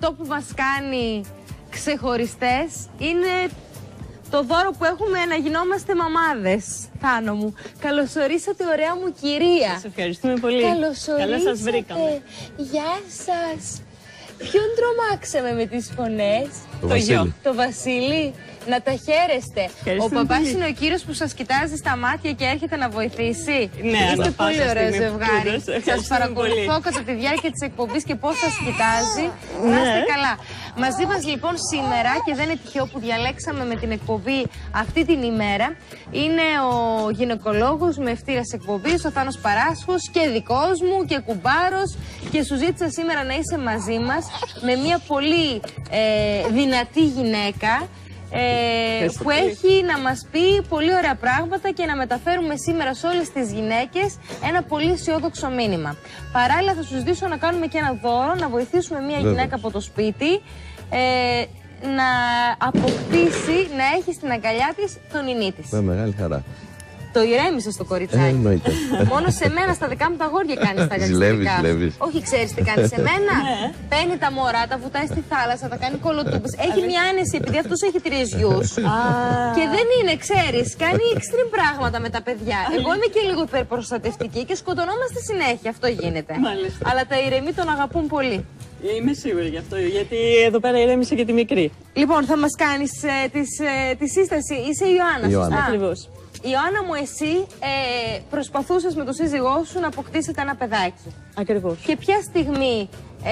αυτό που μας κάνει ξεχωριστές είναι το δώρο που έχουμε να γινόμαστε μαμάδες. Θάνο μου, καλωσορίσατε ωραία μου κυρία. Σας ευχαριστούμε πολύ. Καλά σας βρήκαμε. Γεια σας. Ποιον τρομάξαμε με τις φωνές? Το γιο. Το Βασίλη. Να τα χαίρεστε. Ο παπάς είναι ο κύριος που σας κοιτάζει στα μάτια και έρχεται να βοηθήσει. Ναι, είστε πολύ ωραίο ζευγάρι. Σας παρακολουθώ πολύ. κατά τη διάρκεια της εκπομπής και πώς σας κοιτάζει. Να είστε καλά. Μαζί μας λοιπόν σήμερα, και δεν είναι τυχαίο που διαλέξαμε με την εκπομπή αυτή την ημέρα, είναι ο γυναικολόγος με ευτήρας εκπομπής, ο Θάνος Παράσχος, και δικός μου και κουμπάρος, και σου ζήτησα σήμερα να είσαι μαζί μας με μια πολύ δυνατή γυναίκα, που έχει να μας πει πολύ ωραία πράγματα και να μεταφέρουμε σήμερα σε όλες τις γυναίκες ένα πολύ αισιόδοξο μήνυμα. Παράλληλα θα σου ζητήσω να κάνουμε και ένα δώρο, να βοηθήσουμε μια γυναίκα από το σπίτι να αποκτήσει, να έχει στην αγκαλιά της τον ηνί της. Με μεγάλη χαρά. Το ηρέμησε στο κοριτσάκι. Εννοείται. Μόνο σε μένα, στα δικά μου τα αγόρια κάνεις τα γαγκιστικά. Ζηλεύεις. Όχι, ξέρεις τι κάνει σε μένα. Παίρνει τα μωρά, τα βουτάει στη θάλασσα, τα κάνει κολοτούμπες. Έχει μια άνεση επειδή αυτός έχει 3 γιους. Και δεν είναι, ξέρεις, κάνει extreme πράγματα με τα παιδιά. Εγώ είμαι και λίγο υπερπροστατευτική και σκοτωνόμαστε συνέχεια. Αυτό γίνεται. Αλλά τα ηρεμοί τον αγαπούν πολύ. Είμαι σίγουρη γι' αυτό, γιατί εδώ πέρα ηρέμησε και τη μικρή. Λοιπόν, θα μας κάνεις τη σύσταση. Είσαι η Ιωάννα. Ακριβώς. Ιωάννα μου, εσύ προσπαθούσες με τον σύζυγό σου να αποκτήσετε ένα παιδάκι. Ακριβώς. Και ποια στιγμή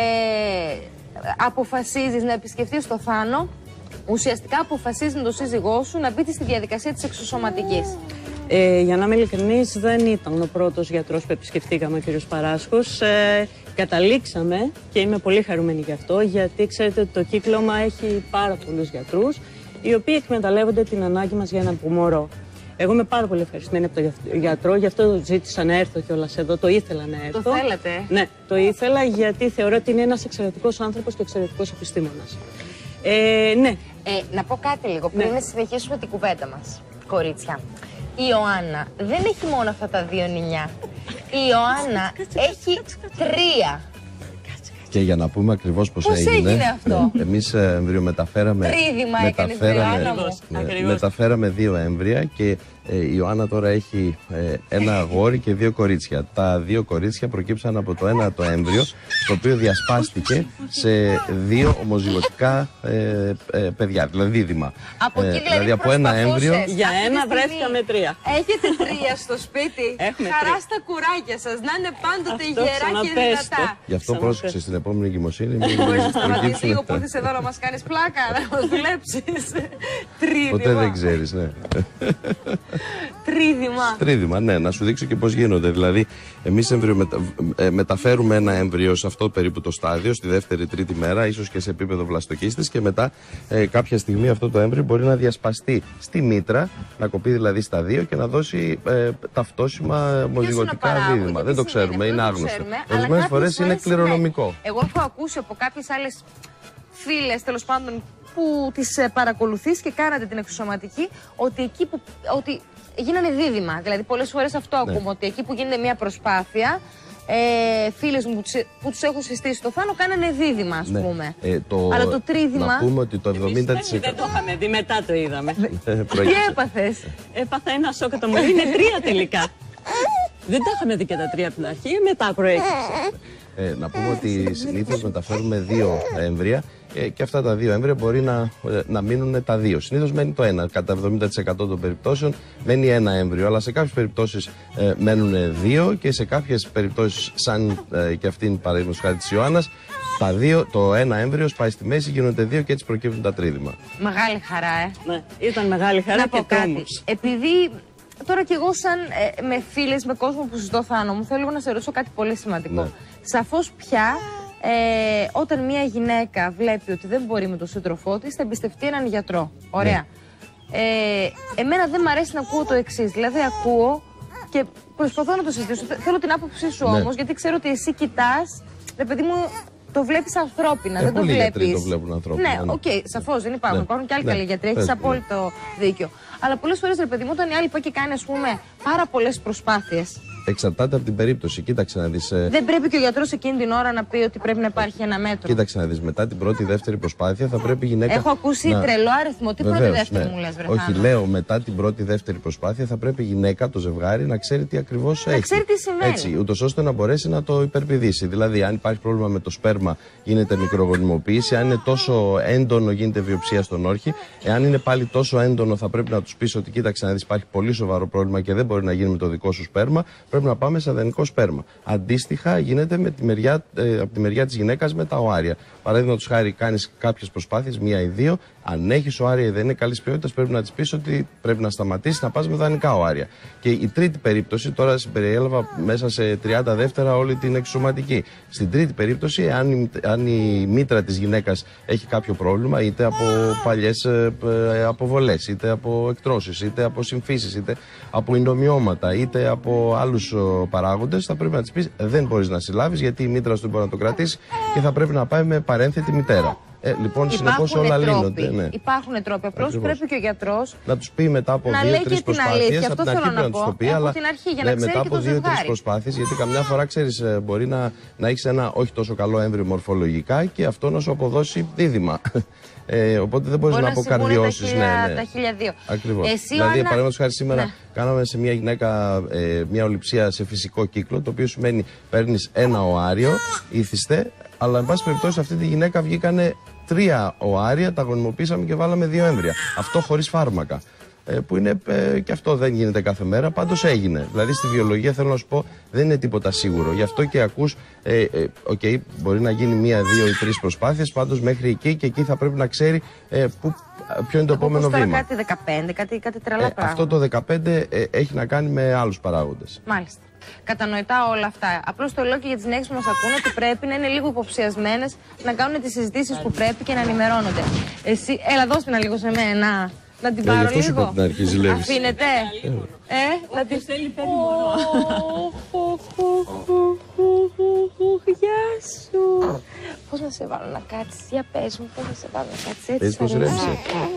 αποφασίζεις να επισκεφτείς το Θάνο, ουσιαστικά αποφασίζεις με τον σύζυγό σου να μπείτε στη διαδικασία της εξωσωματικής? Για να είμαι ειλικρινής, δεν ήταν ο πρώτος γιατρός που επισκεφτήκαμε, ο κ. Παράσχος. Καταλήξαμε και είμαι πολύ χαρούμενη γι' αυτό, γιατί ξέρετε ότι το κύκλωμα έχει πάρα πολλούς γιατρούς, οι οποίοι εκμεταλλεύονται την ανάγκη μας για ένα μωρό. Εγώ είμαι πάρα πολύ ευχαριστημένη από τον γιατρό, γι' αυτό ζήτησα να έρθω κιόλας εδώ. Το ήθελα να έρθω. Το θέλατε? Ναι, το ήθελα, γιατί θεωρώ ότι είναι ένας εξαιρετικός άνθρωπος και εξαιρετικός επιστήμονας. Ναι. Να πω κάτι λίγο πριν συνεχίσουμε την κουβέντα μας, κορίτσια. Η Ιωάννα δεν έχει μόνο αυτά τα 2 νηνιά. Η Ιωάννα έχει 3. Και για να πούμε ακριβώς πώς έγινε αυτό. Εμείς εμβριομεταφέραμε. Τρίδημα έκανες, Ιωάννα μου. Μεταφέραμε 2 έμβρια και η Ιωάννα τώρα έχει ένα αγόρι και 2 κορίτσια. Τα 2 κορίτσια προκύψαν από το ένα το έμβριο, το οποίο διασπάστηκε σε 2 ομοζυγωτικά παιδιά, δηλαδή δίδυμα. Από εκεί δηλαδή από ένα έμβριο. Για ένα βρέθηκαμε 3. Έχετε 3 στο σπίτι. Έχουμε χαρά 3. στα κουράγια σας, να είναι πάντοτε γερά και δυνατά. Γι' αυτό πρόσεξε στην επόμενη εγκυμοσύνη. Μπορείς να σταματήσεις λίγο που ήρθες εδώ να μας κάνεις πλάκα, να μας δουλέψεις. Τρίδημα. Ποτέ δεν ξέρεις, ναι. Τρίδημα, ναι, να σου δείξω και πώς γίνονται. Δηλαδή, εμείς μεταφέρουμε ένα έμβριο σε αυτό περίπου το στάδιο, στη δεύτερη-τρίτη μέρα, ίσως και σε επίπεδο βλαστοκύστης, και μετά κάποια στιγμή αυτό το έμβριο μπορεί να διασπαστεί στη μήτρα, να κοπεί δηλαδή στα 2 και να δώσει ταυτόσιμα ομοζυγωτικά δίδυμα. Δεν το ξέρουμε, είναι άγνωστο. Ορισμένες φορές είναι κληρονομικό. Εγώ έχω ακούσει από κάποιες άλλες φίλες, τέλος πάντων, που τις παρακολουθείς και κάνατε την εξωσωματική, ότι ότι γίνανε δίδυμα. Δηλαδή πολλές φορές αυτό ακούμε, ότι εκεί που γίνεται μια προσπάθεια, φίλες μου που τους έχω συστήσει στο Θάνο κάνανε δίδυμα, ας πούμε. Αλλά το τρίδυμα... Να πούμε ότι το 70%... Δεν το είχαμε δει, μετά το είδαμε. Τι έπαθες? Έπαθα ένα σοκ, το μωρό είναι 3 τελικά. Δεν τα είχαμε δει και τα 3 από την αρχή, μετά προέκυψε. Να πούμε ότι συνήθως μεταφέρουμε 2 έμβρια και αυτά τα 2 έμβρια μπορεί να μείνουν τα 2. Συνήθως μένει το 1. Κατά 70% των περιπτώσεων μένει 1 έμβριο, αλλά σε κάποιες περιπτώσεις μένουν 2 και σε κάποιες περιπτώσεις, σαν και αυτήν παραδείγματος χάρη της Ιωάννας, το 1 έμβριο πάει στη μέση, γίνονται 2 και έτσι προκύπτουν τα τρίδημα. Μεγάλη χαρά, Ναι, ήταν μεγάλη χαρά και τρόμος. Επειδή τώρα κι εγώ σαν με φίλες, με κόσμο που συζητώ Θάνο μου, θέλω να σε ρωτήσω κάτι πολύ σημαντικό. Ναι. Σαφώς πια όταν μια γυναίκα βλέπει ότι δεν μπορεί με τον σύντροφό της, θα εμπιστευτεί έναν γιατρό. Ωραία. Ναι. Εμένα δεν μ' αρέσει να ακούω το εξής. Δηλαδή ακούω και προσπαθώ να το συζητήσω. Θέλω την άποψή σου όμως, γιατί ξέρω ότι εσύ κοιτάς, ρε παιδί μου, το βλέπεις ανθρώπινα, δεν το βλέπεις. Γιατροί το βλέπουν ανθρώπινα. Ναι, οκ, σαφώς δεν υπάρχουν. Υπάρχουν και άλλοι καλοί γιατροί, έχεις απόλυτο δίκιο. Αλλά πολλές φορές, ρε παιδί μου, όταν η άλλη πάει και κάνει, ας πούμε, πάρα πολλές προσπάθειες. Εξαρτάται από την περίπτωση. Κοίταξε να δεις. Δεν πρέπει και ο γιατρός εκείνη την ώρα να πει ότι πρέπει να υπάρχει ένα μέτρο. Κοίταξε να δεις. Μετά την πρώτη-δεύτερη προσπάθεια θα πρέπει η γυναίκα. Έχω ακούσει τρελό αριθμό. Τι πρώτη-δεύτερη μου λες, βρε Θάνο? Όχι, λέω μετά την πρώτη-δεύτερη προσπάθεια θα πρέπει η γυναίκα, το ζευγάρι, να ξέρει τι ακριβώς έχει. Να ξέρει τι συμβαίνει. Έτσι, ούτως ώστε να μπορέσει να το υπερπηδήσει. Δηλαδή, αν υπάρχει πρόβλημα με το σπέρμα, γίνεται μικρογονιμοποίηση. Αν είναι τόσο έντονο, γίνεται βιοψία στον όρχη. Εάν είναι πάλι τόσο έντονο, θα πρέπει να του πει ότι κοίταξε να δεις, υπάρχει πολύ σοβαρό πρόβλημα και δεν μπορεί να γίνει με το δικό σου σπέρμα. Πρέπει να πάμε σε αδενικό σπέρμα. Αντίστοιχα, γίνεται με τη μεριά, από τη μεριά της γυναίκας με τα οάρια. Παραδείγματος χάρη, κάνεις κάποιες προσπάθειες, μία ή δύο. Αν έχεις οάρια ή δεν είναι καλής ποιότητας, πρέπει να της πεις ότι πρέπει να σταματήσει να πας με δανεικά οάρια. Και η τρίτη περίπτωση, τώρα συμπεριέλαβα μέσα σε 30 δεύτερα όλη την εξωματική. Στην τρίτη περίπτωση, αν η μήτρα της γυναίκας έχει κάποιο πρόβλημα, είτε από παλιές αποβολές, είτε από εκτρώσεις, είτε από συμφίσεις, είτε από ηνομιώματα, είτε από άλλους παράγοντες, θα πρέπει να της πεις δεν μπορείς να συλλάβεις γιατί η μήτρα σου δεν μπορεί να το κρατήσει και θα πρέπει να πάει με παρένθετη μητέρα. Λοιπόν, συνεπώς όλα λύνονται. Ναι. Υπάρχουν τρόποι. Απλώς πρέπει και ο γιατρός να τους πει μετά από 2-3 προσπάθειες. Από την αρχή να τους το πει, αλλά μετά από 2-3 προσπάθειες, γιατί καμιά φορά ξέρεις, μπορεί να έχεις ένα όχι τόσο καλό έμβριο μορφολογικά και αυτό να σου αποδώσει δίδυμα. Οπότε δεν μπορείς να αποκαρδιώσεις. Τα 1002. Ακριβώς. Δηλαδή, παραδείγματος χάρη σήμερα κάναμε σε μια γυναίκα μια ολιψία σε φυσικό κύκλο, το οποίο σημαίνει παίρνεις ένα οάριο, ήθιστε. Αλλά, εν πάση περιπτώσει, αυτή τη γυναίκα βγήκανε 3 οάρια, τα γονιμοποίησαμε και βάλαμε 2 έμβρια. Αυτό χωρίς φάρμακα. Που είναι και αυτό δεν γίνεται κάθε μέρα, πάντως έγινε. Δηλαδή, στη βιολογία θέλω να σου πω, δεν είναι τίποτα σίγουρο. Γι' αυτό και ακούς, μπορεί να γίνει 1, 2 ή 3 προσπάθειες, πάντως μέχρι εκεί και εκεί θα πρέπει να ξέρει ποιο είναι το επόμενο βήμα. Κάτι 15, κάτι τρελά πράγματα. Αυτό το 15 έχει να κάνει με άλλους παράγοντες. Μάλιστα. Κατανοητά όλα αυτά. Απλώς το λέω και για τις γυναίκες που μας ακούνε ότι πρέπει να είναι λίγο υποψιασμένες, να κάνουν τις συζητήσεις που πρέπει και να ενημερώνονται. Εσύ, έλα, δώστε ένα λίγο σε μένα. Να την πάρω λίγο. Αφήνετε. Να την στέλνει 5 Γεια σου. Πώς να σε βάλω να κάτσεις, για πες μου, πώς να σε βάλω να κάτσεις έτσι. Πώς ρέμισε.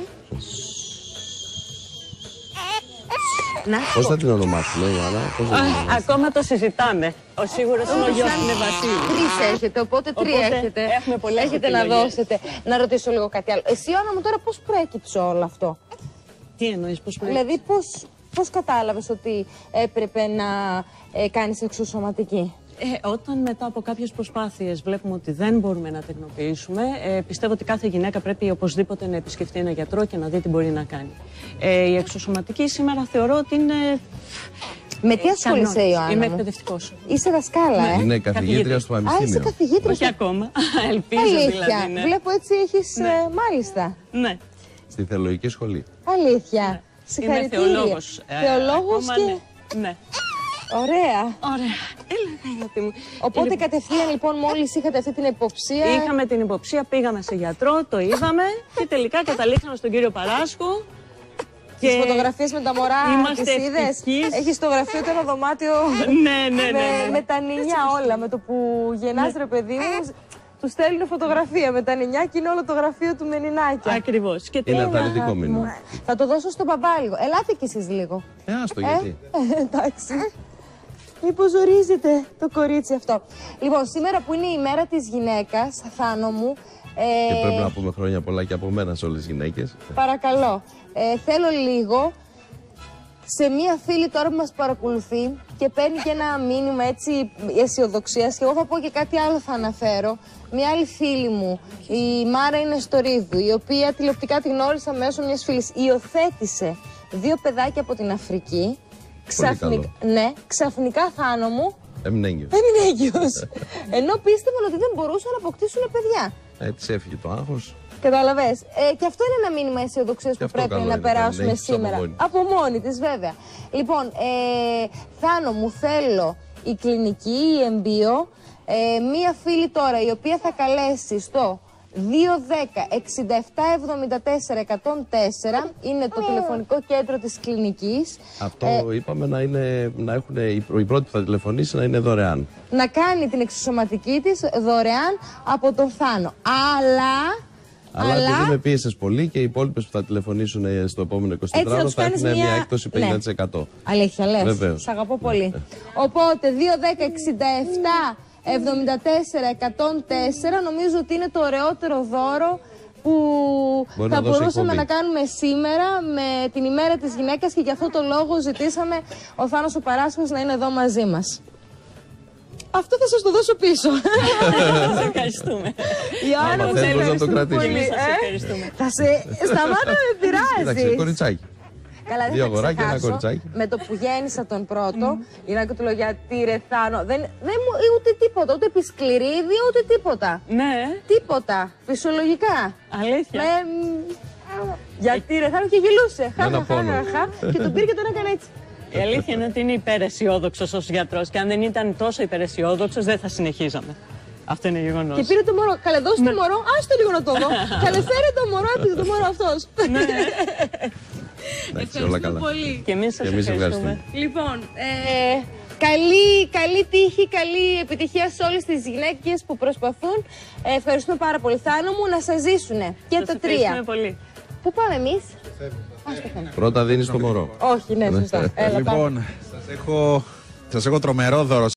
Πώς θα την ονομάσουμε, Ιωάννα? Ακόμα το συζητάμε. Ο σίγουρος είναι ο γιος είναι Βασίλη. 3 έχετε, οπότε 3 έχετε. Έχουμε πολλές έχετε να δώσετε. Να ρωτήσω λίγο κάτι άλλο. Εσύ, Ιωάννα μου, τώρα πώς προέκυψε όλο αυτό? Τι εννοείς, πώς προέκυψε? Δηλαδή, πώς κατάλαβες ότι έπρεπε να κάνεις εξωσωματική? Όταν μετά από κάποιες προσπάθειες βλέπουμε ότι δεν μπορούμε να τεκνοποιήσουμε, πιστεύω ότι κάθε γυναίκα πρέπει οπωσδήποτε να επισκεφτεί ένα γιατρό και να δει τι μπορεί να κάνει. Η εξωσωματική σήμερα θεωρώ ότι είναι. Με τι ασχολείσαι, Ιωάννα? Είμαι εκπαιδευτικός. Είσαι δασκάλα, Είναι καθηγήτρια στο πανεπιστήμιο. Είσαι καθηγήτρια. Όχι ακόμα. Ελπίζω δηλαδή. Ναι. Βλέπω έτσι έχεις. Μάλιστα. Ναι. Στη θεολογική σχολή. Αλήθεια. Ναι. Συγχαρητήρια. Είμαι θεολόγος. Θεολόγος και. Ναι. Ωραία. Ωραία. Έλα, μου. Οπότε κατευθείαν λοιπόν μόλις είχατε αυτή την υποψία. Είχαμε την υποψία, πήγαμε σε γιατρό, το είδαμε και τελικά καταλήξαμε στον κύριο Παράσκο. Τις φωτογραφίες με τα μωρά τις είδες? Έχεις το γραφείο του ένα δωμάτιο με τα νηνιά όλα. Με το που γεννάς ρε παιδί μου, του στέλνουν φωτογραφία με τα νηνιά και είναι όλο το γραφείο του με νηνάκια. Ακριβώς. Είναι αθλητικό μήνυμα. Θα το δώσω στον παπά λίγο. Ελάτε κι εσείς λίγο. Άστο γιατί. Εντάξει. Μήπως ζορίζεται το κορίτσι αυτό. Λοιπόν, σήμερα που είναι η μέρα της γυναίκας, Θάνο μου. Και πρέπει να πούμε χρόνια πολλά και από μένα σε όλες τις γυναίκες. Παρακαλώ. Θέλω λίγο σε μία φίλη τώρα που μας παρακολουθεί και παίρνει και ένα μήνυμα έτσι αισιοδοξίας. Και εγώ θα πω και κάτι άλλο, θα αναφέρω. Μια άλλη φίλη μου, η Μάρα είναι στο Ρίδου, η οποία τηλεοπτικά τη γνώρισα μέσω μιας φίλης. Υιοθέτησε 2 παιδάκια από την Αφρική. Ξαφνικά, Θάνο μου. Έμεινε έγκυος. Ενώ πίστευαν ότι δεν μπορούσαν να αποκτήσουν παιδιά. Της έφυγε το άγχος. Καταλαβες. Και αυτό είναι ένα μήνυμα αισιοδοξίας που πρέπει να περάσουμε σήμερα. Από μόνη της, βέβαια. Λοιπόν, Θάνο μου, θέλω η κλινική, η Embio, μία φίλη τώρα η οποία θα καλέσει στο 210-67-74-104 είναι το τηλεφωνικό κέντρο της κλινικής. Αυτό είπαμε να έχουν η πρώτη που θα τηλεφωνήσει να είναι δωρεάν. Να κάνει την εξωσωματική της δωρεάν από τον Θάνο. Αλλά Αλλά επειδή με πίεσες πολύ και οι υπόλοιπες που θα τηλεφωνήσουν στο επόμενο 24ωρο θα έχουν μια έκπτωση 50%. Αλήθεια, λες. Βεβαίως. Σ' αγαπώ πολύ. Οπότε 2-10-67 74-104 νομίζω ότι είναι το ωραιότερο δώρο που θα μπορούσαμε να κάνουμε σήμερα με την ημέρα της γυναίκας και γι' αυτό το λόγο ζητήσαμε ο Θάνος ο Παράσχος να είναι εδώ μαζί μας. Αυτό θα σας το δώσω πίσω. Σας ευχαριστούμε. Ιωάννα, μου θέλεις να το κρατήσεις. Εμείς σας ευχαριστούμε. Θα σε σταμάτα με πειράζεις. Κοίταξε, κοριτσάκι. Καλά, δεν 2 αγοράκια, ένα ξεχάσω, κοριτσάκι. με το που γέννησα τον πρώτο, γυρνάω και του λέω γιατί ρε Θάνο, δεν μου ούτε τίποτα, ούτε επισκληρίδι, ούτε τίποτα. Ναι. Τίποτα, φυσιολογικά. Αλήθεια. Γιατί ρε Θάνο και γελούσε. Ένα πόνο. Και τον πήρε και τον έκανε έτσι. Η αλήθεια είναι ότι είναι υπεραισιόδοξος ως γιατρός και αν δεν ήταν τόσο υπεραισιόδοξος δεν θα συνεχίζαμε. Αυτό είναι γεγονός. Και πήρε το μωρό. Καλέ, δώσε το μωρό, άστε λίγο να το δω. Καλέ, φέρε το μωρό, έπεισε το μωρό αυτός. Ευχαριστούμε πολύ. Και εμείς σας ευχαριστούμε. Λοιπόν, καλή τύχη, καλή επιτυχία σε όλες τις γυναίκες που προσπαθούν. Ευχαριστούμε πάρα πολύ, Θάνο μου, να σας ζήσουνε και Σας τα τρία. ευχαριστούμε πολύ. Πού πάμε εμείς? Πρώτα δίνεις το μωρό. Όχι, ναι, σωστά. Έλα, πάμε. Λοιπόν, σας έχω τρομερό δώρο.